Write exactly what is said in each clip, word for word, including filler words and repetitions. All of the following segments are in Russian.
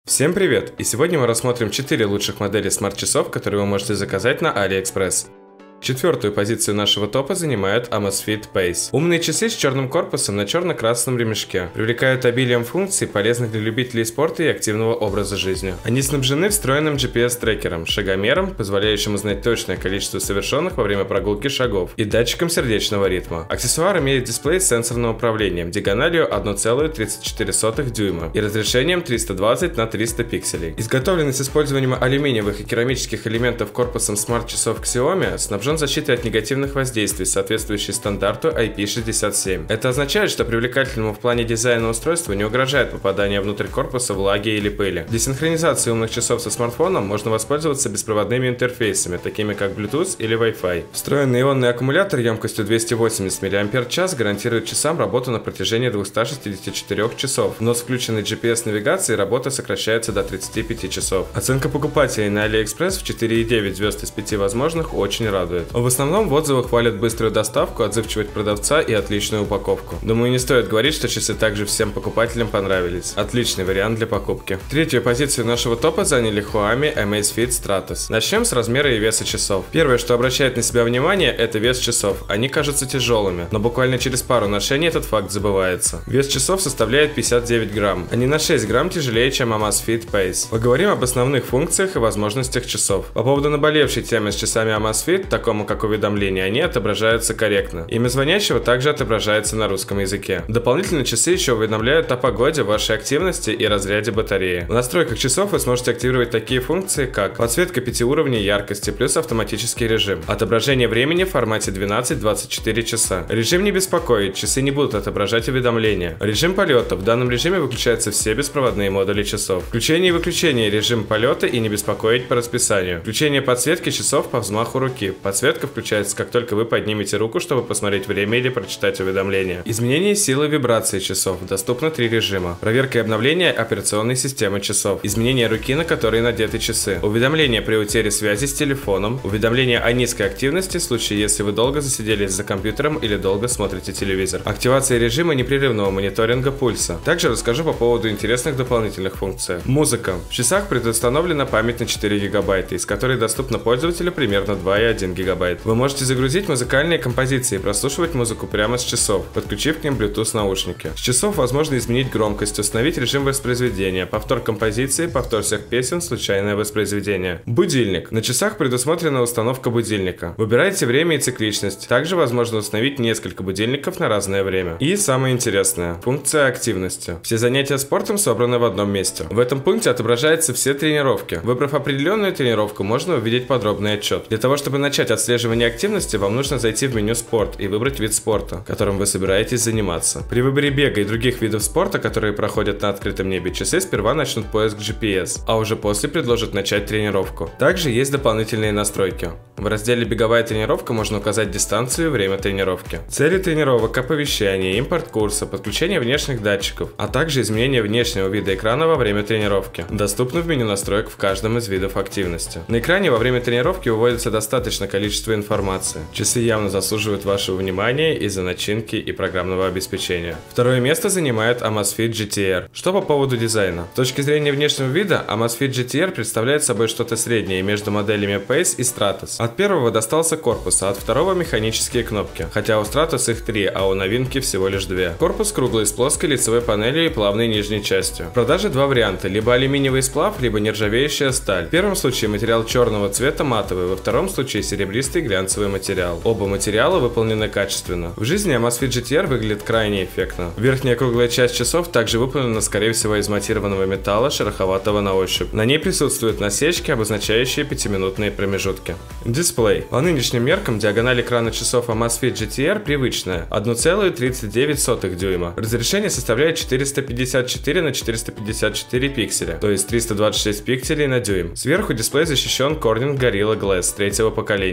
Всем привет! И сегодня мы рассмотрим четыре лучших модели смарт-часов, которые вы можете заказать на AliExpress. Четвертую позицию нашего топа занимает Amazfit Pace. Умные часы с черным корпусом на черно-красном ремешке. Привлекают обилием функций, полезных для любителей спорта и активного образа жизни. Они снабжены встроенным джи пи эс-трекером, шагомером, позволяющим узнать точное количество совершенных во время прогулки шагов, и датчиком сердечного ритма. Аксессуар имеет дисплей с сенсорным управлением, диагональю одна целая тридцать четыре сотых дюйма и разрешением триста двадцать на триста пикселей. Изготовленный с использованием алюминиевых и керамических элементов корпусом смарт-часов Xiaomi снабжен защитой от негативных воздействий, соответствующей стандарту ай пи шестьдесят семь. Это означает, что привлекательному в плане дизайна устройству не угрожает попадание внутрь корпуса влаги или пыли. Для синхронизации умных часов со смартфоном можно воспользоваться беспроводными интерфейсами, такими как Bluetooth или Wi-Fi. Встроенный ионный аккумулятор емкостью двести восемьдесят миллиампер-час гарантирует часам работу на протяжении двухсот шестидесяти четырёх часов, но с включенной джи пи эс-навигацией работа сокращается до тридцати пяти часов. Оценка покупателей на AliExpress в четыре и девять звезд из пяти возможных очень радует. В основном в отзывах хвалят быструю доставку, отзывчивость продавца и отличную упаковку. Думаю, не стоит говорить, что часы также всем покупателям понравились. Отличный вариант для покупки. Третью позицию нашего топа заняли Huami Amazfit Stratus. Начнем с размера и веса часов. Первое, что обращает на себя внимание, это вес часов. Они кажутся тяжелыми, но буквально через пару ношений этот факт забывается. Вес часов составляет пятьдесят девять грамм. Они на шесть грамм тяжелее, чем Amazfit Pace. Поговорим об основных функциях и возможностях часов. По поводу наболевшей темы с часами Amazfit, такому как уведомления, они отображаются корректно. Имя звонящего также отображается на русском языке. Дополнительно часы еще уведомляют о погоде, вашей активности и разряде батареи. В настройках часов вы сможете активировать такие функции, как подсветка пяти уровней яркости плюс автоматический режим, отображение времени в формате двенадцать двадцать четыре часа. Режим не беспокоит, часы не будут отображать уведомления. Режим полета. В данном режиме выключаются все беспроводные модули часов. Включение и выключение режим полета и не беспокоить по расписанию. Включение подсветки часов по взмаху руки. Подсветка включается, как только вы поднимете руку, чтобы посмотреть время или прочитать уведомления. Изменение силы вибрации часов. Доступно три режима. Проверка и обновление операционной системы часов. Изменение руки, на которой надеты часы. Уведомления при утере связи с телефоном. Уведомление о низкой активности в случае, если вы долго засиделись за компьютером или долго смотрите телевизор. Активация режима непрерывного мониторинга пульса. Также расскажу по поводу интересных дополнительных функций. Музыка. В часах предустановлена память на четыре гигабайта, из которой доступна пользователю примерно два и один гигабайт. Вы можете загрузить музыкальные композиции и прослушивать музыку прямо с часов, подключив к ним Bluetooth наушники. С часов возможно изменить громкость, установить режим воспроизведения, повтор композиции, повтор всех песен, случайное воспроизведение. Будильник. На часах предусмотрена установка будильника. Выбирайте время и цикличность. Также возможно установить несколько будильников на разное время. И самое интересное – функция активности. Все занятия спортом собраны в одном месте. В этом пункте отображаются все тренировки. Выбрав определенную тренировку, можно увидеть подробный отчет. Для того, чтобы начать отслеживание активности, вам нужно зайти в меню «Спорт» и выбрать вид спорта, которым вы собираетесь заниматься. При выборе бега и других видов спорта, которые проходят на открытом небе, часы сперва начнут поиск джи пи эс, а уже после предложат начать тренировку. Также есть дополнительные настройки. В разделе «Беговая тренировка» можно указать дистанцию и время тренировки. Цели тренировок, оповещания, импорт курса, подключение внешних датчиков, а также изменение внешнего вида экрана во время тренировки. Доступно в меню настроек в каждом из видов активности. На экране во время тренировки выводится достаточное количество информации. Часы явно заслуживают вашего внимания из-за начинки и программного обеспечения. Второе место занимает Amazfit джи ти ар. Что по поводу дизайна? С точки зрения внешнего вида, Amazfit джи ти ар представляет собой что-то среднее между моделями Pace и Stratus. От первого достался корпус, а от второго механические кнопки. Хотя у Stratus их три, а у новинки всего лишь две. Корпус круглый с плоской лицевой панелью и плавной нижней частью. В продаже два варианта: либо алюминиевый сплав, либо нержавеющая сталь. В первом случае материал черного цвета матовый, во втором случае серебристый глянцевый материал. Оба материала выполнены качественно. В жизни Amazfit джи ти ар выглядит крайне эффектно. Верхняя круглая часть часов также выполнена, скорее всего, из матированного металла, шероховатого на ощупь. На ней присутствуют насечки, обозначающие пятиминутные промежутки. Дисплей. По нынешним меркам диагональ экрана часов Amazfit джи ти ар привычная – одна целая тридцать девять сотых дюйма. Разрешение составляет четыреста пятьдесят четыре на четыреста пятьдесят четыре пикселя, то есть триста двадцать шесть пикселей на дюйм. Сверху дисплей защищен Corning Gorilla Glass третьего поколения.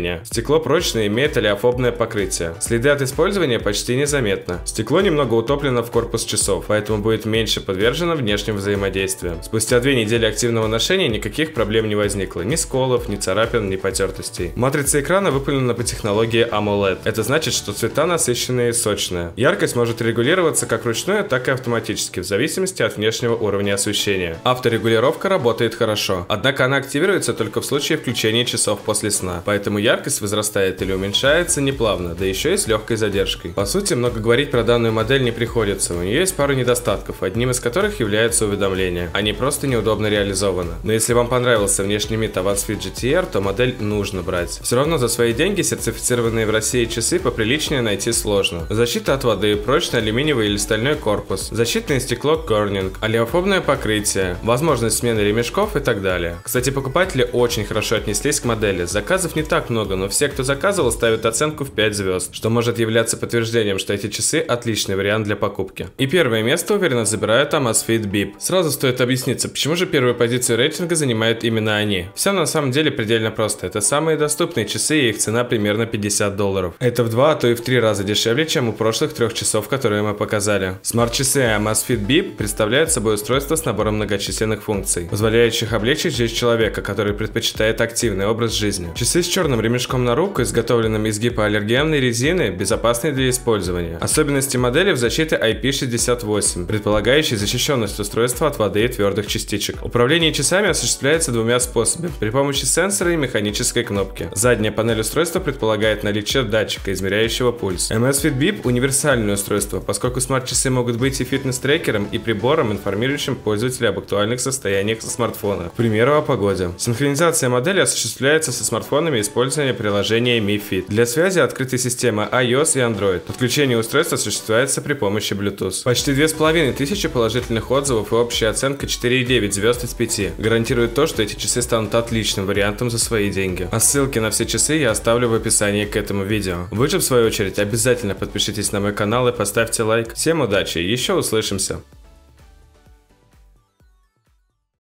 уведомления. Стекло прочное, имеет олеофобное покрытие. Следы от использования почти незаметно. Стекло немного утоплено в корпус часов, поэтому будет меньше подвержено внешним взаимодействиям. Спустя две недели активного ношения никаких проблем не возникло. Ни сколов, ни царапин, ни потертостей. Матрица экрана выполнена по технологии AMOLED. Это значит, что цвета насыщенные и сочные. Яркость может регулироваться как вручную, так и автоматически, в зависимости от внешнего уровня освещения. Авторегулировка работает хорошо, однако она активируется только в случае включения часов после сна, поэтому яркость возрастает или уменьшается неплавно, да еще и с легкой задержкой. По сути, много говорить про данную модель не приходится, у нее есть пару недостатков, одним из которых является уведомление. Они просто неудобно реализованы. Но если вам понравился внешний вид Amazfit джи ти ар, то модель нужно брать. Все равно за свои деньги сертифицированные в России часы поприличнее найти сложно. Защита от воды, прочный алюминиевый или стальной корпус, защитное стекло Corning, олеофобное покрытие, возможность смены ремешков и так далее. Кстати, покупатели очень хорошо отнеслись к модели. Заказов не так много, но все, кто заказывал, ставят оценку в пять звезд, что может являться подтверждением, что эти часы отличный вариант для покупки. И первое место уверенно забирают Amazfit Bip. Сразу стоит объясниться, почему же первую позицию рейтинга занимают именно они. Все на самом деле предельно просто. Это самые доступные часы, и их цена примерно пятьдесят долларов. Это в два, а то и в три раза дешевле, чем у прошлых трех часов, которые мы показали. Смарт-часы Amazfit Bip представляют собой устройство с набором многочисленных функций, позволяющих облегчить жизнь человека, который предпочитает активный образ жизни. Часы с черным ремешком на руку, изготовленным из гипоаллергенной резины, безопасны для использования. Особенности модели в защите ай пи шестьдесят восемь, предполагающей защищенность устройства от воды и твердых частичек. Управление часами осуществляется двумя способами: при помощи сенсора и механической кнопки. Задняя панель устройства предполагает наличие датчика, измеряющего пульс. Amazfit Bip — универсальное устройство, поскольку смарт-часы могут быть и фитнес-трекером, и прибором, информирующим пользователя об актуальных состояниях со смартфона, к примеру, о погоде. Синхронизация модели осуществляется со смартфонами использования приложения Mi Fit. Для связи открыты системы iOS и Android. Подключение устройства осуществляется при помощи Bluetooth. Почти две с половиной тысячи положительных отзывов и общая оценка четыре и девять звезд из пяти гарантирует то, что эти часы станут отличным вариантом за свои деньги. А ссылки на все часы я оставлю в описании к этому видео. Вы же, в свою очередь, обязательно подпишитесь на мой канал и поставьте лайк. Всем удачи, еще услышимся!